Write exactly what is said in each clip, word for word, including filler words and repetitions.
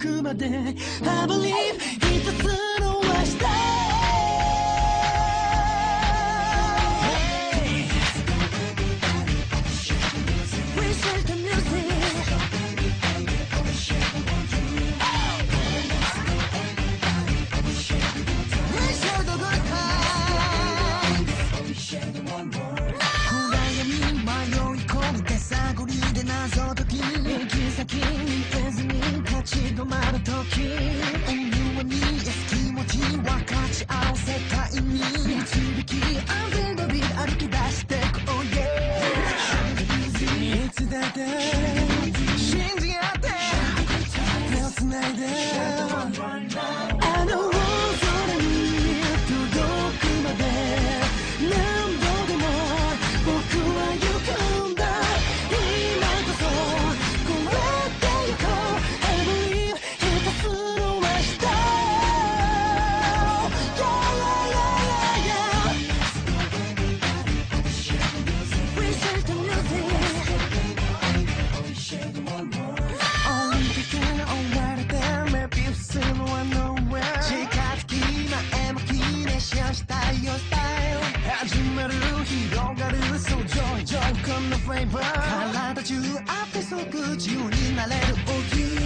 くまで I believe 一つの明日謎解き行き先見えずに立ち止まるとき思いに気持ち分かち合う世界に導き安全のビル歩き出してこう、yeah、いつだって信じ合って手をつないであの空に届くまで何度でも僕は行くんだ始まる広がる想像情感のフレーバー体中あって即自由になれる Oh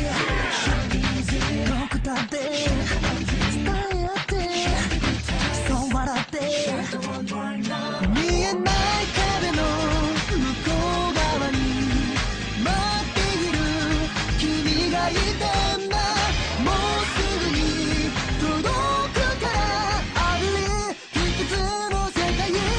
yeah 僕だって伝え合ってそう笑って見えない壁の向こう側に待っている君がいてんだもうすぐに届くから I believe いくつの世界へ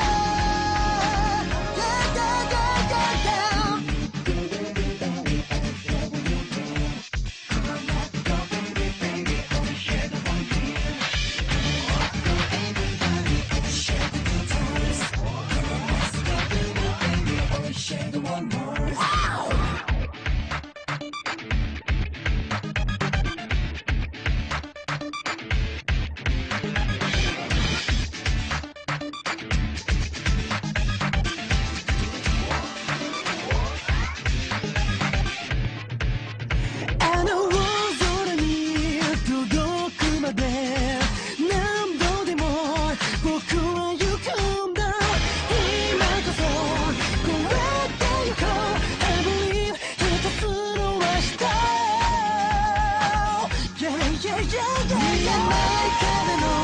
見えない壁の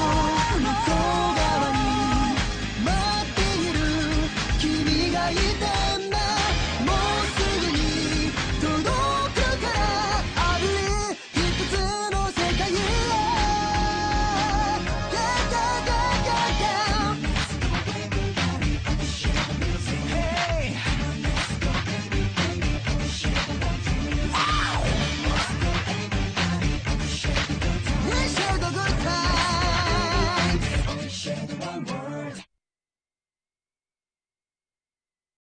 向こう側に待っている君がいて